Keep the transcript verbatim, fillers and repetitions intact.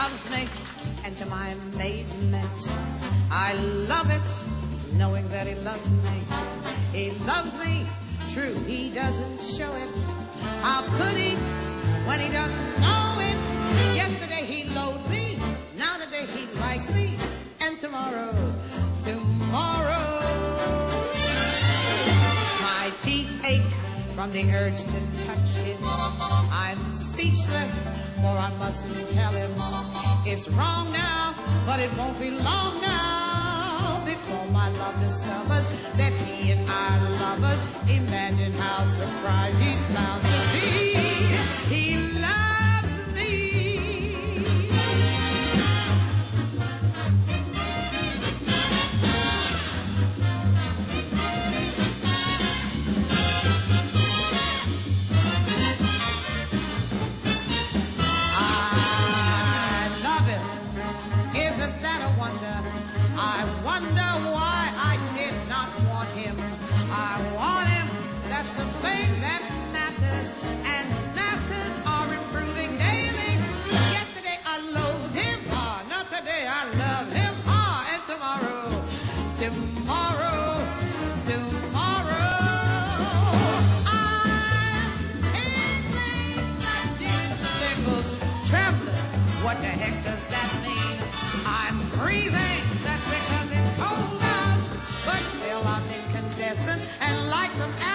loves me, and to my amazement, I love it, knowing that he loves me. He loves me, true, he doesn't show it. How could he, when he doesn't know it? Yesterday he loathed me, now today he likes me, and tomorrow, tomorrow, my teeth ache from the urge to touch him. I'm speechless, for I mustn't tell him. It's wrong now, but it won't be long now before my love discovers that he and I are lovers. Imagine how surprised he's bound to be. He loves me. I wonder why I did not want him. I want him, that's the thing that matters, and matters are improving daily. Yesterday I loathed him, ah, not today I love him, ah, and tomorrow, tomorrow, tomorrow, I'm tingling, such tickles, trembling. What the heck does that mean? I'm freezing. That's because it's cold out, but still I'm incandescent and like some